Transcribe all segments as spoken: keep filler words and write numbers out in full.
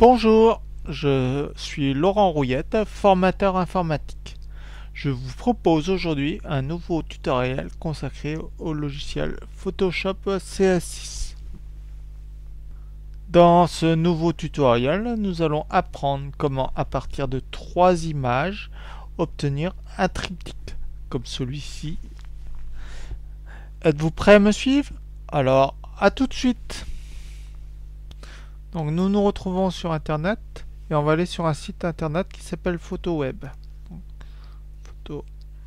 Bonjour, je suis Laurent Rouillette, formateur informatique. Je vous propose aujourd'hui un nouveau tutoriel consacré au logiciel Photoshop C S six. Dans ce nouveau tutoriel, nous allons apprendre comment, à partir de trois images, obtenir un triptyque, comme celui-ci. Êtes-vous prêt à me suivre? Alors, à tout de suite! Donc nous nous retrouvons sur internet et on va aller sur un site internet qui s'appelle PhotoWeb. Donc, Photo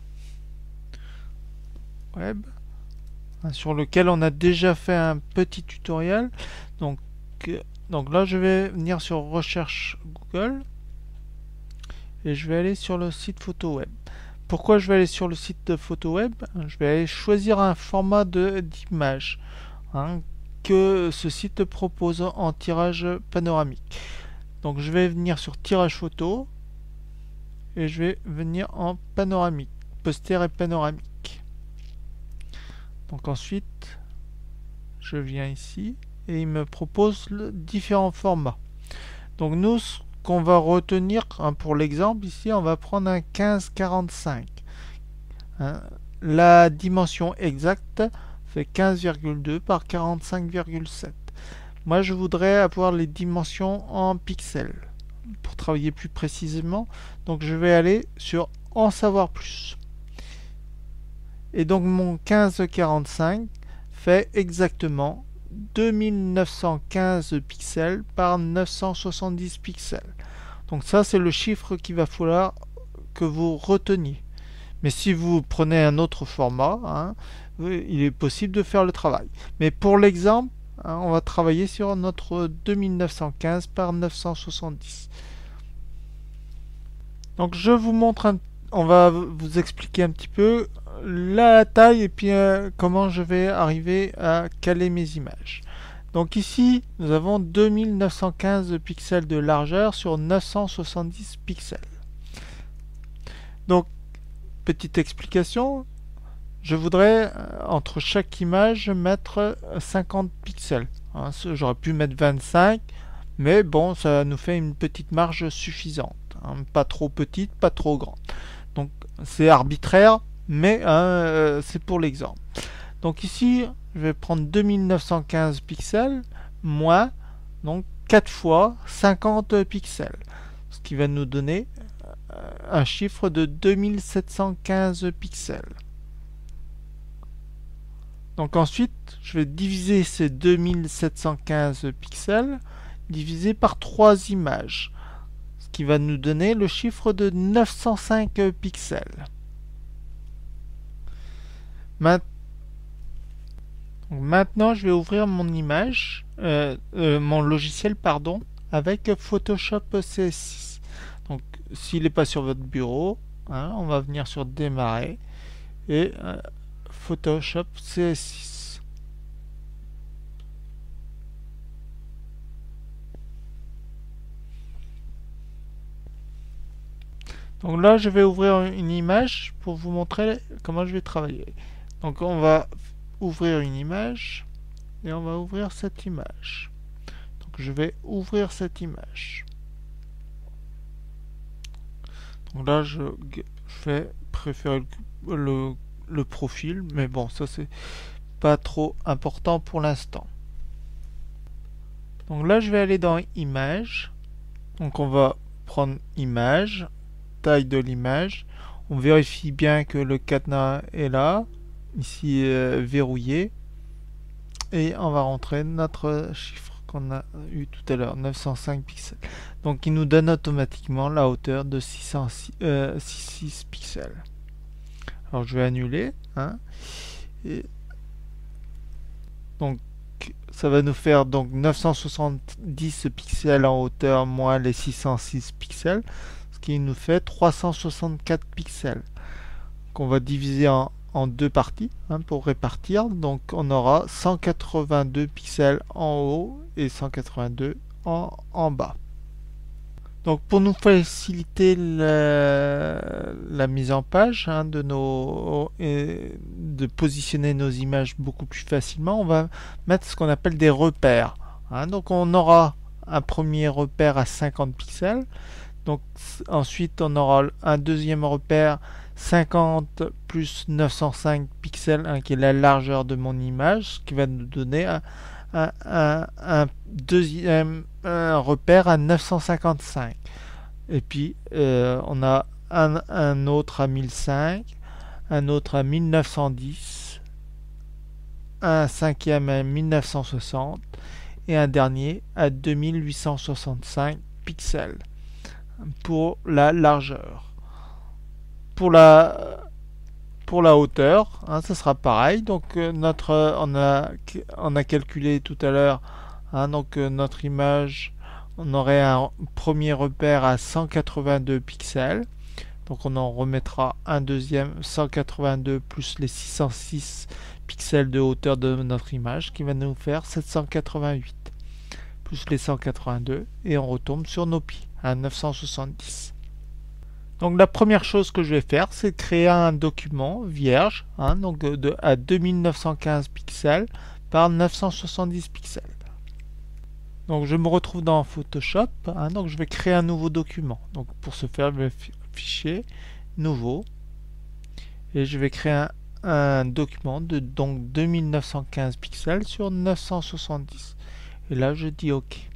Web, hein, sur lequel on a déjà fait un petit tutoriel. Donc, euh, donc là je vais venir sur recherche Google et je vais aller sur le site PhotoWeb. Pourquoi je vais aller sur le site de PhotoWeb? Je vais aller choisir un format de d'image, hein, que ce site propose en tirage panoramique. Donc je vais venir sur tirage photo et je vais venir en panoramique, poster et panoramique. Donc ensuite je viens ici et il me propose le différents formats. Donc nous, ce qu'on va retenir, hein, pour l'exemple ici, on va prendre un quinze quarante-cinq, hein. La dimension exacte fait quinze virgule deux par quarante-cinq virgule sept. Moi je voudrais avoir les dimensions en pixels pour travailler plus précisément, donc je vais aller sur en savoir plus. Et donc mon quinze quarante-cinq fait exactement deux mille neuf cent quinze pixels par neuf cent soixante-dix pixels. Donc ça c'est le chiffre qu'il va falloir que vous reteniez. Mais si vous prenez un autre format, hein, il est possible de faire le travail. Mais pour l'exemple, hein, on va travailler sur notre deux mille neuf cent quinze par neuf cent soixante-dix. Donc je vous montre, un, on va vous expliquer un petit peu la taille et puis euh, comment je vais arriver à caler mes images. Donc ici, nous avons deux mille neuf cent quinze pixels de largeur sur neuf cent soixante-dix pixels. Donc, petite explication, je voudrais entre chaque image mettre cinquante pixels. Hein, j'aurais pu mettre vingt-cinq, mais bon, ça nous fait une petite marge suffisante. Hein, pas trop petite, pas trop grande. Donc c'est arbitraire, mais hein, euh, c'est pour l'exemple. Donc ici, je vais prendre deux mille neuf cent quinze pixels moins donc quatre fois cinquante pixels, ce qui va nous donner un chiffre de deux mille sept cent quinze pixels. Donc ensuite, je vais diviser ces deux mille sept cent quinze pixels divisé par trois images, ce qui va nous donner le chiffre de neuf cent cinq pixels. Maintenant, je vais ouvrir mon image, euh, euh, mon logiciel, pardon, avec Photoshop C S six. Donc, s'il n'est pas sur votre bureau, hein, on va venir sur démarrer et euh, Photoshop C S six. Donc là, je vais ouvrir une image pour vous montrer comment je vais travailler. Donc on va ouvrir une image et on va ouvrir cette image. Donc je vais ouvrir cette image. Donc là, je fais préférer le, le, le profil, mais bon, ça c'est pas trop important pour l'instant. Donc là, je vais aller dans Image. Donc on va prendre Image, taille de l'image. On vérifie bien que le cadenas est là, ici euh, verrouillé. Et on va rentrer notre chiffre qu'on a eu tout à l'heure, neuf cent cinq pixels. Donc il nous donne automatiquement la hauteur de six cent six pixels. Alors je vais annuler, hein, et donc ça va nous faire donc neuf cent soixante-dix pixels en hauteur moins les six cent six pixels, ce qui nous fait trois cent soixante-quatre pixels qu'on va diviser en, en deux parties, hein, pour répartir. Donc on aura cent quatre-vingt-deux pixels en haut et cent quatre-vingt-deux en, en bas. Donc pour nous faciliter la, la mise en page, hein, de nos et de positionner nos images beaucoup plus facilement, on va mettre ce qu'on appelle des repères. Hein. Donc on aura un premier repère à cinquante pixels. Donc ensuite on aura un deuxième repère cinquante plus neuf cent cinq pixels, hein, qui est la largeur de mon image, qui va nous donner un, un, un, un deuxième un repère à neuf cent cinquante-cinq. Et puis euh, on a un, un autre à mille cinq, un autre à mille neuf cent dix, un cinquième à mille neuf cent soixante et un dernier à deux mille huit cent soixante-cinq pixels pour la largeur. Pour la pour la hauteur, hein, ça sera pareil. Donc euh, notre on a on a calculé tout à l'heure, hein, donc euh, notre image, on aurait un premier repère à cent quatre-vingt-deux pixels. Donc on en remettra un deuxième cent quatre-vingt-deux plus les six cent six pixels de hauteur de notre image, qui va nous faire sept cent quatre-vingt-huit plus les cent quatre-vingt-deux, et on retombe sur nos pi à neuf cent soixante-dix. Donc la première chose que je vais faire, c'est créer un document vierge, hein, donc de, à deux mille neuf cent quinze pixels par neuf cent soixante-dix pixels. Donc je me retrouve dans Photoshop, hein, donc je vais créer un nouveau document. Donc pour ce faire, je vais fichier, nouveau, et je vais créer un, un document de donc deux mille neuf cent quinze pixels sur neuf cent soixante-dix. Et là je dis OK.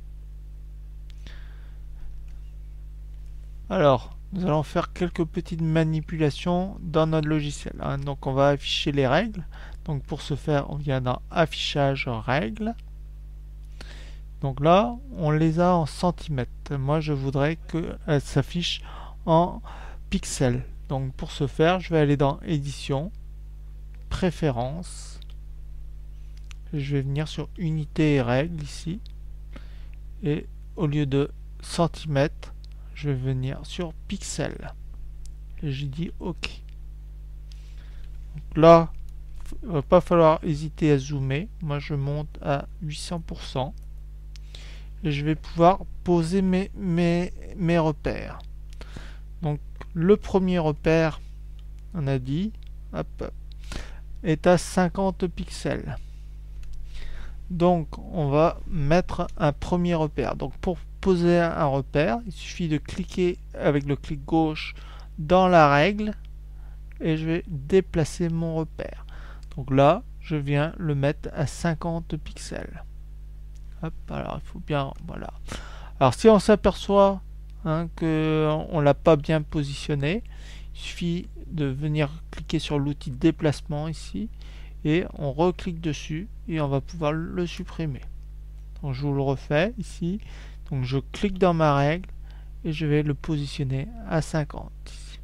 Alors, nous allons faire quelques petites manipulations dans notre logiciel, hein. Donc on va afficher les règles. Donc pour ce faire, on vient dans affichage règles. Donc là, on les a en centimètres. Moi, je voudrais qu'elles s'affichent en pixels. Donc pour ce faire, je vais aller dans édition, préférences. Je vais venir sur unité et règles ici. Et au lieu de centimètres, je vais venir sur pixels. Et j'ai dit OK. Donc là, il ne va pas falloir hésiter à zoomer. Moi, je monte à huit cents pour cent. Et je vais pouvoir poser mes, mes, mes repères. Donc, le premier repère, on a dit, hop, est à cinquante pixels. Donc, on va mettre un premier repère. Donc, pour poser un repère, il suffit de cliquer avec le clic gauche dans la règle et je vais déplacer mon repère. Donc là, je viens le mettre à cinquante pixels. Hop, alors il faut bien, voilà. Alors si on s'aperçoit, hein, qu'on l'a pas bien positionné, il suffit de venir cliquer sur l'outil déplacement ici et on reclique dessus et on va pouvoir le supprimer. Donc je vous le refais ici. Donc je clique dans ma règle et je vais le positionner à cinquante ici.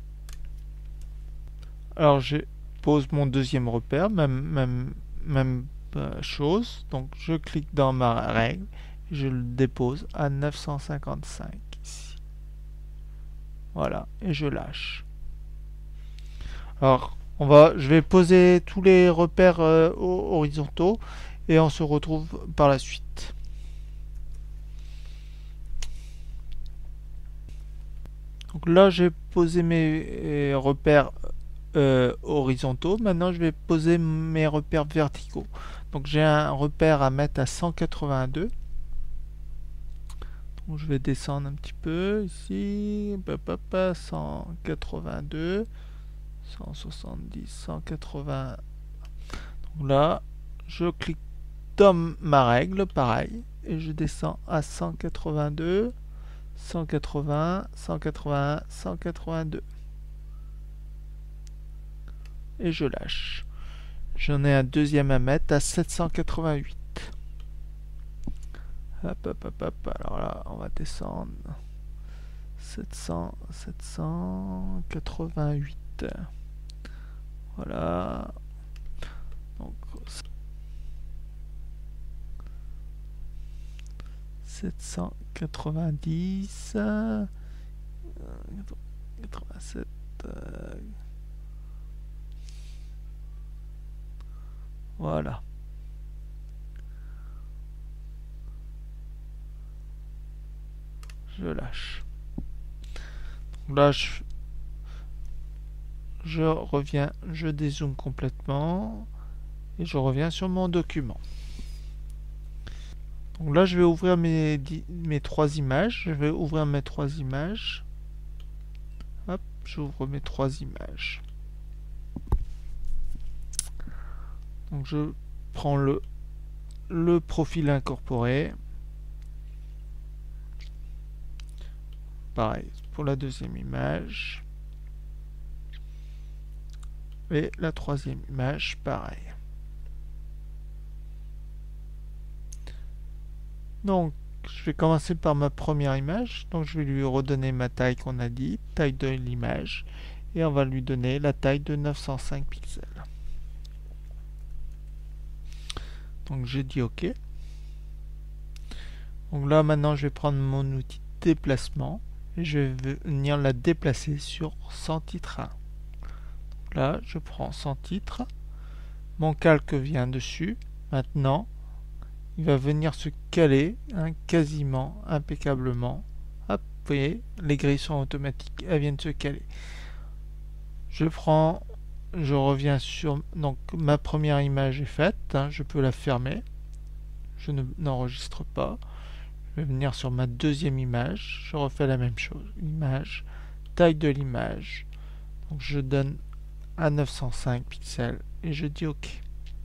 Alors je pose mon deuxième repère, même, même, même chose. Donc je clique dans ma règle et je le dépose à neuf cent cinquante-cinq ici. Voilà, et je lâche. Alors on va, je vais poser tous les repères euh, horizontaux et on se retrouve par la suite. Donc là j'ai posé mes repères euh, horizontaux. Maintenant je vais poser mes repères verticaux. Donc j'ai un repère à mettre à cent quatre-vingt-deux. Donc je vais descendre un petit peu ici. cent quatre-vingt-deux, cent soixante-dix, cent quatre-vingts. Donc là je clique dans ma règle, pareil, et je descends à cent quatre-vingt-deux, cent quatre-vingts, cent quatre-vingt-un, cent quatre-vingt-deux. Et je lâche. J'en ai un deuxième à mettre à sept cent quatre-vingt-huit. Hop, hop, hop, hop. Alors là, on va descendre. sept cents, sept cent quatre-vingt-huit. Voilà. Donc, sept cent quatre-vingt-dix. quatre-vingt-sept. Voilà. Je lâche. Donc là, je, je reviens, je dézoome complètement et je reviens sur mon document. Donc là, je vais ouvrir mes, mes trois images. Je vais ouvrir mes trois images. Hop, j'ouvre mes trois images. Donc je prends le, le profil incorporé. Pareil pour la deuxième image. Et la troisième image, pareil. Donc, je vais commencer par ma première image. Donc, je vais lui redonner ma taille qu'on a dit, taille de l'image. Et on va lui donner la taille de neuf cent cinq pixels. Donc, je dis OK. Donc là, maintenant, je vais prendre mon outil de déplacement. Et je vais venir la déplacer sur sans titre un. Donc là, je prends sans titre. Mon calque vient dessus. Maintenant, il va venir se caler hein, quasiment impeccablement. Hop, vous voyez, les grilles sont automatiques, elles viennent se caler. Je prends, je reviens sur, donc ma première image est faite, hein, je peux la fermer, je n'enregistre pas. Je vais venir sur ma deuxième image, je refais la même chose, image, taille de l'image, donc je donne à neuf cent cinq pixels et je dis OK.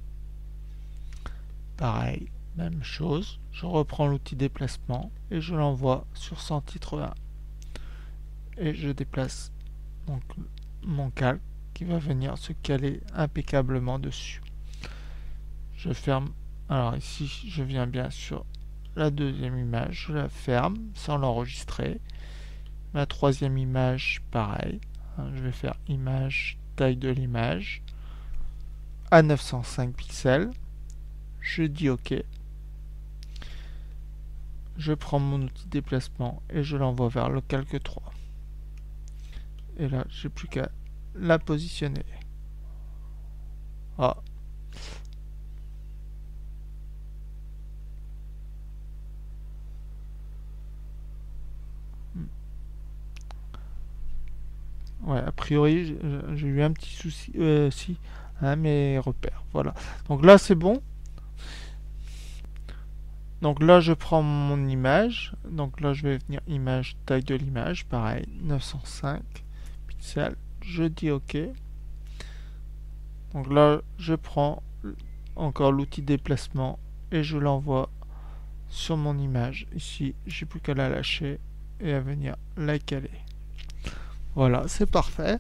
Pareil. Même chose, je reprends l'outil déplacement et je l'envoie sur sans titre un. Et je déplace donc mon calque qui va venir se caler impeccablement dessus. Je ferme. Alors ici, je viens bien sur la deuxième image, je la ferme sans l'enregistrer. Ma troisième image, pareil. Je vais faire image, taille de l'image à neuf cent cinq pixels. Je dis OK. Je prends mon outil de déplacement et je l'envoie vers le calque trois. Et là, j'ai plus qu'à la positionner. Ah. Ouais, a priori, j'ai eu un petit souci. Euh, si, hein, mes repères. Voilà. Donc là, c'est bon. Donc là, je prends mon image. Donc là, je vais venir image, taille de l'image, pareil, neuf cent cinq pixels. Je dis OK. Donc là, je prends encore l'outil déplacement et je l'envoie sur mon image. Ici, j'ai plus qu'à la lâcher et à venir la caler. Voilà, c'est parfait.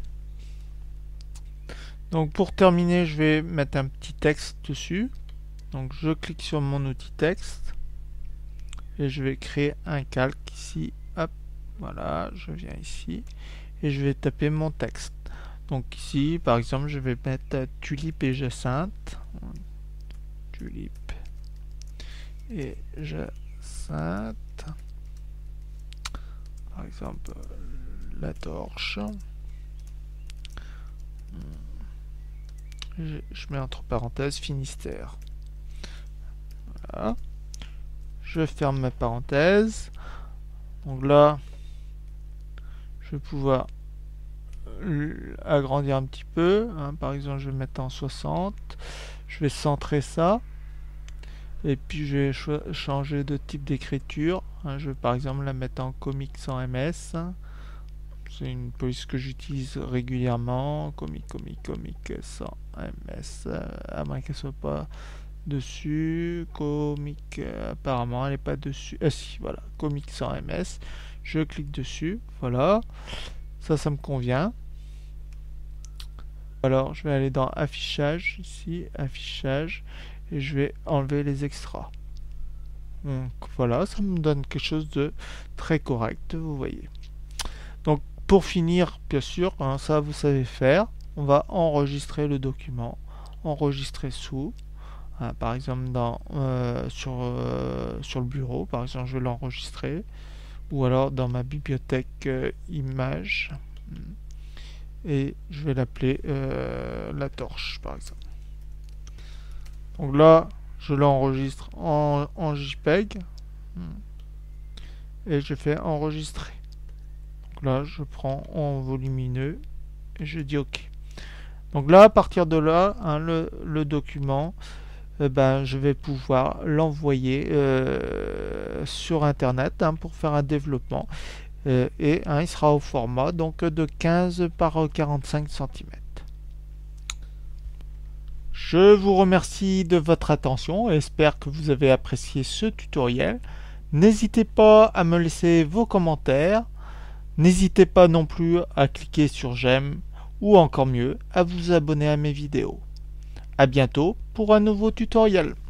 Donc pour terminer, je vais mettre un petit texte dessus. Donc je clique sur mon outil texte. Et je vais créer un calque ici, hop, voilà, je viens ici et je vais taper mon texte. Donc ici, par exemple, je vais mettre tulipe et jacinthe, tulipe et jacinthe, par exemple, la torche, je, je mets entre parenthèses Finistère, voilà. Je ferme ma parenthèse. Donc là, je vais pouvoir agrandir un petit peu. Hein. Par exemple, je vais mettre en soixante. Je vais centrer ça. Et puis, je vais changer de type d'écriture. Hein. Je vais par exemple la mettre en comic sans M S. C'est une police que j'utilise régulièrement. Comic, comic, comic sans M S. À moins qu'elle soit pas dessus, comic, euh, apparemment elle n'est pas dessus, ah si, voilà, comic sans M S, je clique dessus, voilà, ça, ça me convient. Alors, je vais aller dans affichage, ici, affichage, et je vais enlever les extras. Donc, voilà, ça me donne quelque chose de très correct, vous voyez. Donc, pour finir, bien sûr, hein, ça, vous savez faire, on va enregistrer le document, enregistrer sous, Hein, par exemple dans, euh, sur, euh, sur le bureau, par exemple je vais l'enregistrer, ou alors dans ma bibliothèque euh, images, et je vais l'appeler euh, la torche par exemple. Donc là je l'enregistre en, en JPEG et je fais enregistrer. Donc là je prends en volumineux et je dis OK. Donc là à partir de là hein, le, le document euh, ben, je vais pouvoir l'envoyer euh, sur internet hein, pour faire un développement. Euh, et hein, il sera au format donc de quinze par quarante-cinq centimètres. Je vous remercie de votre attention et espère que vous avez apprécié ce tutoriel. N'hésitez pas à me laisser vos commentaires. N'hésitez pas non plus à cliquer sur j'aime ou encore mieux à vous abonner à mes vidéos. À bientôt pour un nouveau tutoriel.